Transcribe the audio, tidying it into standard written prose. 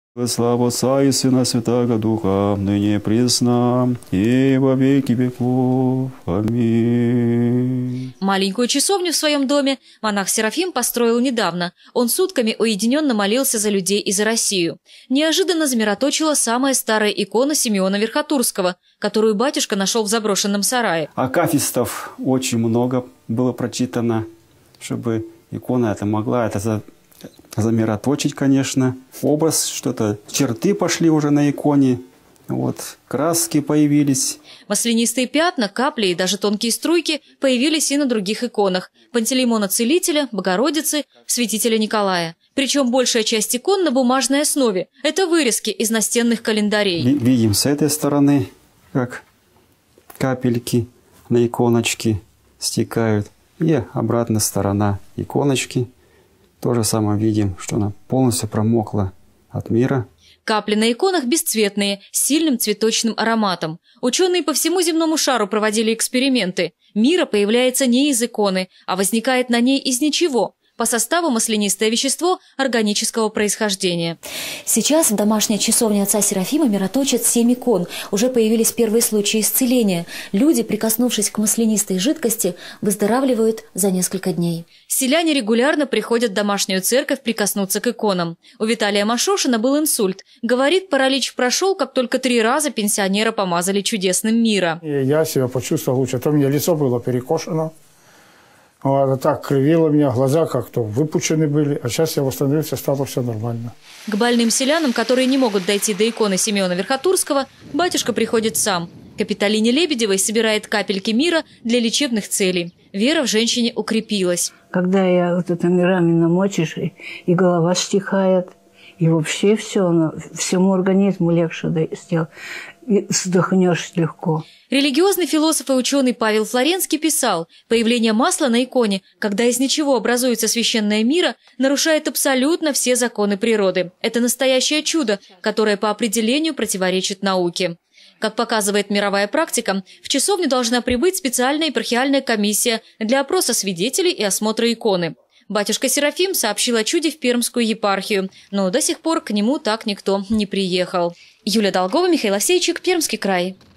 Слава Отца и Сына Святаго Духа, ныне и присно, и во веки веков. Аминь. Маленькую часовню в своем доме монах Серафим построил недавно. Он сутками уединенно молился за людей и за Россию. Неожиданно замироточила самая старая икона Симеона Верхотурского, которую батюшка нашел в заброшенном сарае. Акафистов очень много было прочитано, чтобы икона это могла замироточить, конечно. Образ, что-то, черты пошли уже на иконе, вот, краски появились. Маслянистые пятна, капли и даже тонкие струйки появились и на других иконах. Пантелеймона Целителя, Богородицы, Святителя Николая. Причем большая часть икон на бумажной основе. Это вырезки из настенных календарей. Видим с этой стороны, как капельки на иконочки стекают. И обратная сторона иконочки. То же самое видим, что она полностью промокла от мира. Капли на иконах бесцветные, с сильным цветочным ароматом. Ученые по всему земному шару проводили эксперименты. Мира появляется не из иконы, а возникает на ней из ничего. По составу маслянистое вещество органического происхождения. Сейчас в домашней часовне отца Серафима мироточат 7 икон. Уже появились первые случаи исцеления. Люди, прикоснувшись к маслянистой жидкости, выздоравливают за несколько дней. Селяне регулярно приходят в домашнюю церковь прикоснуться к иконам. У Виталия Машошина был инсульт. Говорит, паралич прошел, как только 3 раза пенсионера помазали чудесным мира. Я себя почувствовал лучше. То у меня лицо было перекошено. Вот, так кривило меня, глаза как-то выпучены были, а сейчас я восстановился, стало все нормально. К больным селянам, которые не могут дойти до иконы Симеона Верхотурского, батюшка приходит сам. Капиталине Лебедевой собирает капельки мира для лечебных целей. Вера в женщине укрепилась. Когда я вот это мирами намочишь, и голова стихает, и вообще все, всему организму легче сделал, и вздохнешь легко. Религиозный философ и ученый Павел Флоренский писал, появление масла на иконе, когда из ничего образуется священная мира, нарушает абсолютно все законы природы. Это настоящее чудо, которое по определению противоречит науке. Как показывает мировая практика, в часовню должна прибыть специальная епархиальная комиссия для опроса свидетелей и осмотра иконы. Батюшка Серафим сообщил о чуде в Пермскую епархию, но до сих пор к нему так никто не приехал. Юлия Долгова, Михаил Овсейчик, Пермский край.